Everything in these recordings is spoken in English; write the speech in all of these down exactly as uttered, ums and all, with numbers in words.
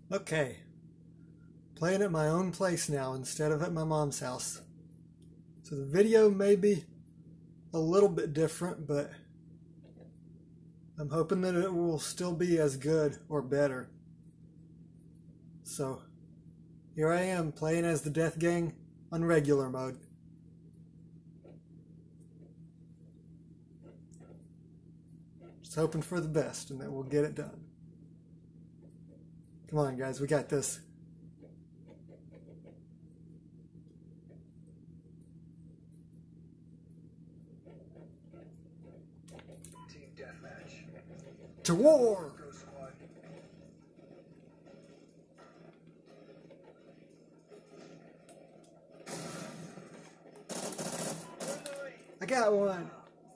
Okay, playing at my own place now instead of at my mom's house. So the video may be a little bit different, but I'm hoping that it will still be as good or better. So here I am playing as the Deathgang on regular mode. Just hoping for the best and that we'll get it done. Come on, guys, we got this. Team Deathmatch. To war! I got one.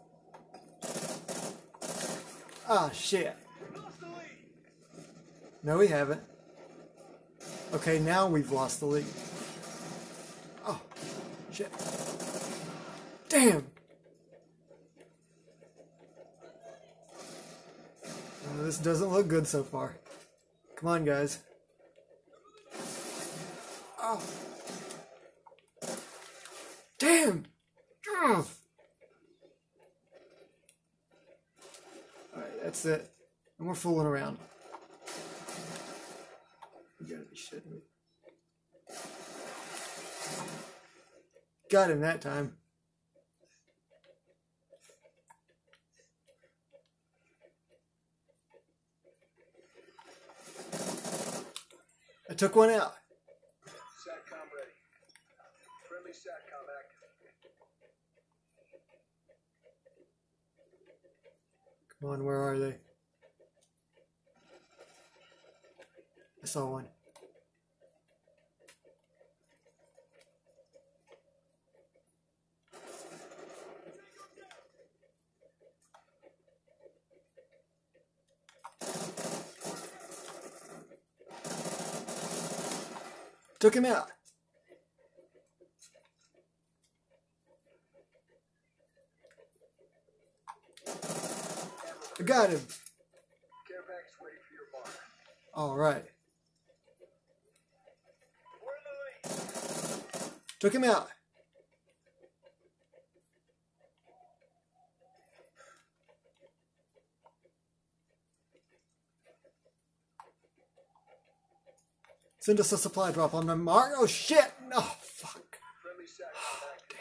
Ah, shit. No, we haven't. Okay, now we've lost the lead. Oh, shit. Damn! Oh, this doesn't look good so far. Come on, guys. Oh. Damn! Ugh. Alright, that's it. No more fooling around. You gotta be shitting me. Got him that time. I took one out. SATCOM ready. Friendly SATCOM active. Come on, where are they? I saw one. Took him out. I got him. Care package ready for your mark. All right. Took him out. Send us a supply drop on my mark. Oh shit! No, fuck. Oh, damn.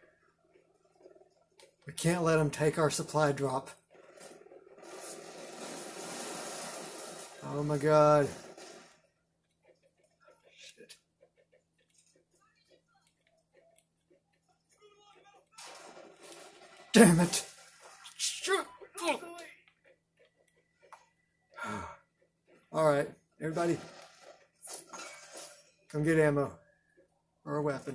We can't let him take our supply drop. Oh my god. Shit. Damn it. Shit. Alright, everybody. Come get ammo. Or a weapon.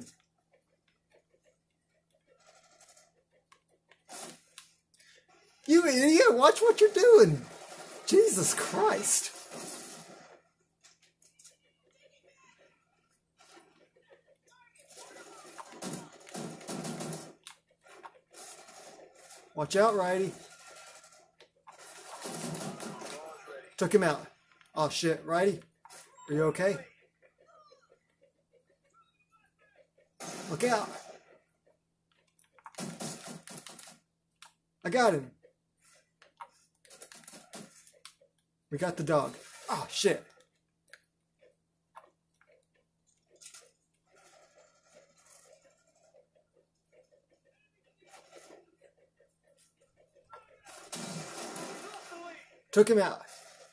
You idiot! Watch what you're doing! Jesus Christ! Watch out, righty. Took him out. Oh shit, righty. Are you okay? Look out. I got him. We got the dog. Oh shit. Took him out.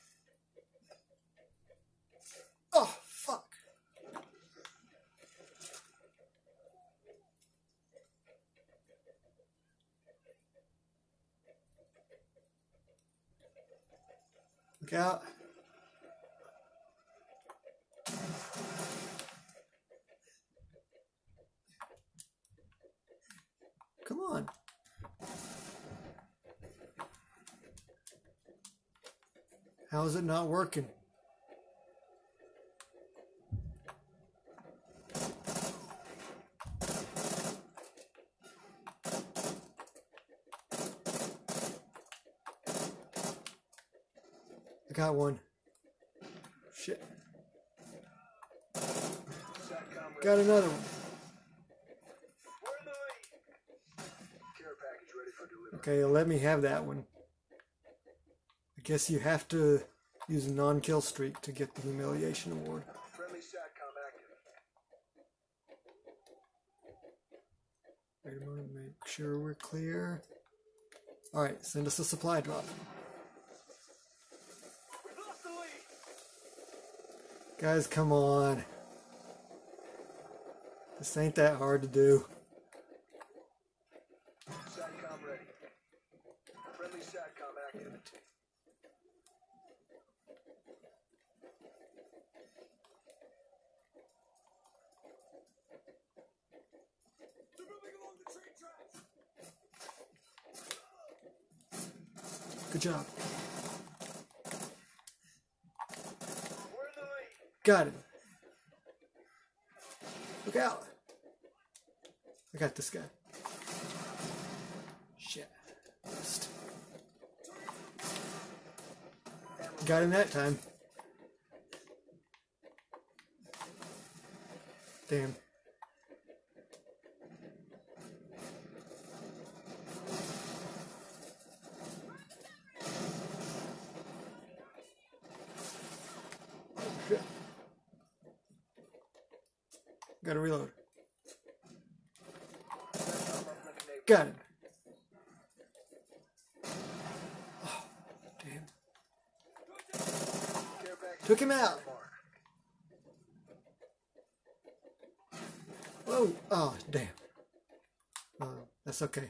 Oh, fuck. Look out. Come on. How is it not working? I got one. Shit. Got another one. We're in the lead. Care package ready for delivery. Okay, let me have that one. I guess you have to use a non-kill streak to get the humiliation award. Friendly SATCOM active. Wait a moment, make sure we're clear. Alright, send us a supply drop. We've lost the lead. Guys, come on. This ain't that hard to do. SATCOM ready. Friendly SATCOM active. Damn it. They're moving along the train tracks. Good job. We're in the lead. Got him. Look out. I got this guy. Shit. Missed. Got him that time. Damn. Shit. Gotta reload. Got him. Oh, damn. Care package Took him out. mark. Whoa. Oh, damn. Uh, that's okay.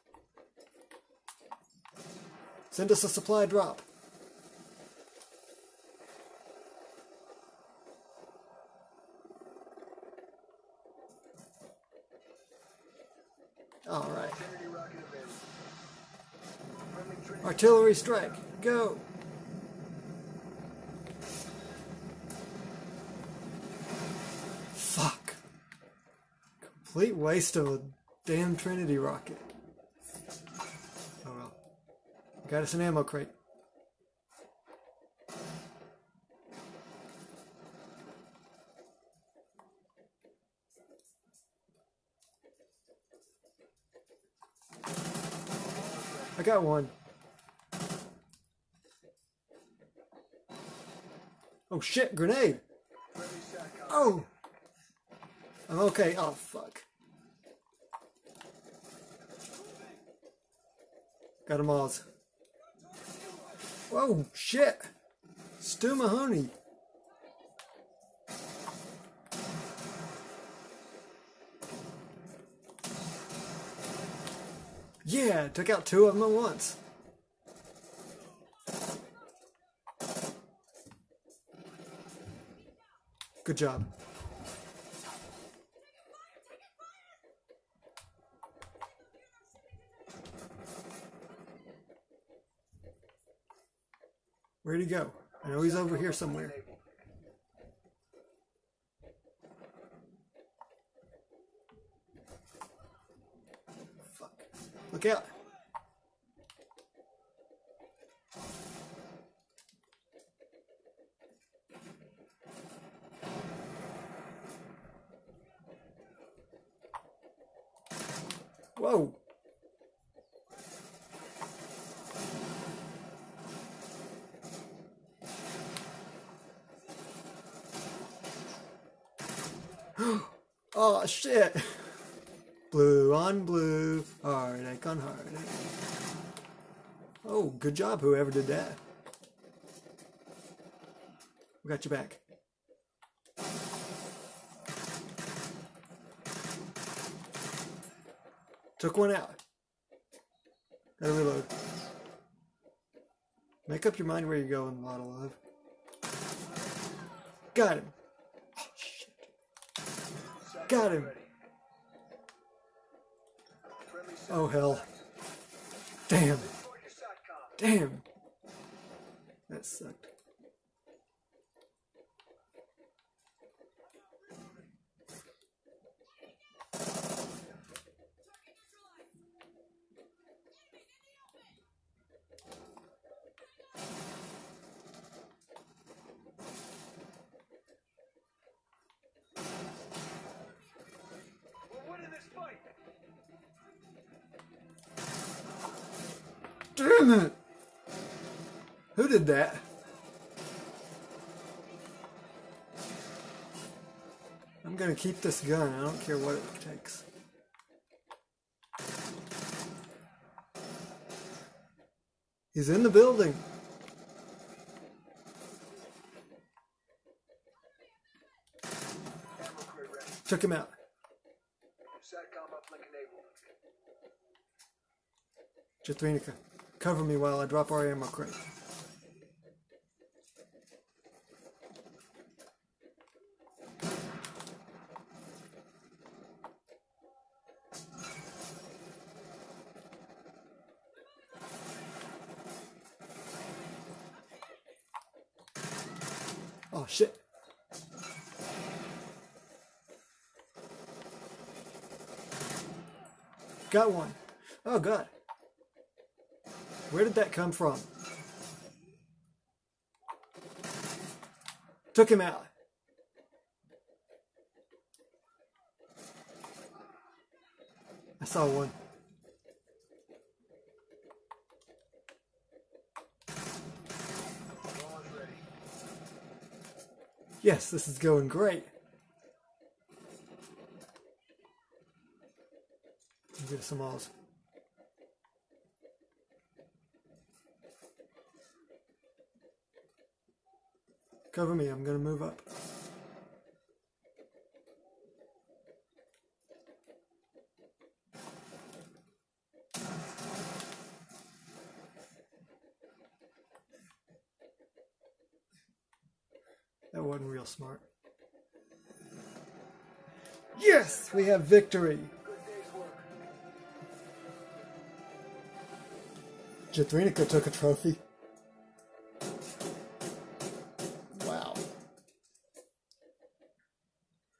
Send us a supply drop. All right. Trinity rocket available. Friendly Trinity. Artillery strike. Go. Fuck. Complete waste of a damn Trinity rocket. Oh well. Got us an ammo crate. I got one. Oh shit, grenade! Friendly SATCOM. Oh! I'm okay. Oh fuck. Got them all. Whoa, shit! Stu Mahoney. Yeah, took out two of them at once. Good job. Where'd he go? I know he's over here somewhere. Fuck. Look out. Whoa. Oh shit. Blue on blue, heartache on heartache. Oh, good job, whoever did that. We got your back. Took one out. Gotta reload. Make up your mind where you're going, Model Love. Got him. Oh, shit. Got him. Oh, hell. Damn. Damn. That sucked. Damn it! Who did that? I'm gonna keep this gun. I don't care what it takes. He's in the building. Took him out. Satcom uplink enabled. Jethrinica, cover me while I drop our ammo crate. Oh shit. Got one. Oh god. Where did that come from? Took him out. I saw one. Yes, this is going great. Let me get some alls. Cover me, I'm gonna move up. That wasn't real smart. Yes, we have victory. Jethrinica took a trophy. Wow.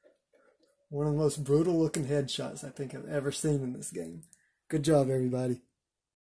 One of the most brutal looking headshots I think I've ever seen in this game. Good job, everybody.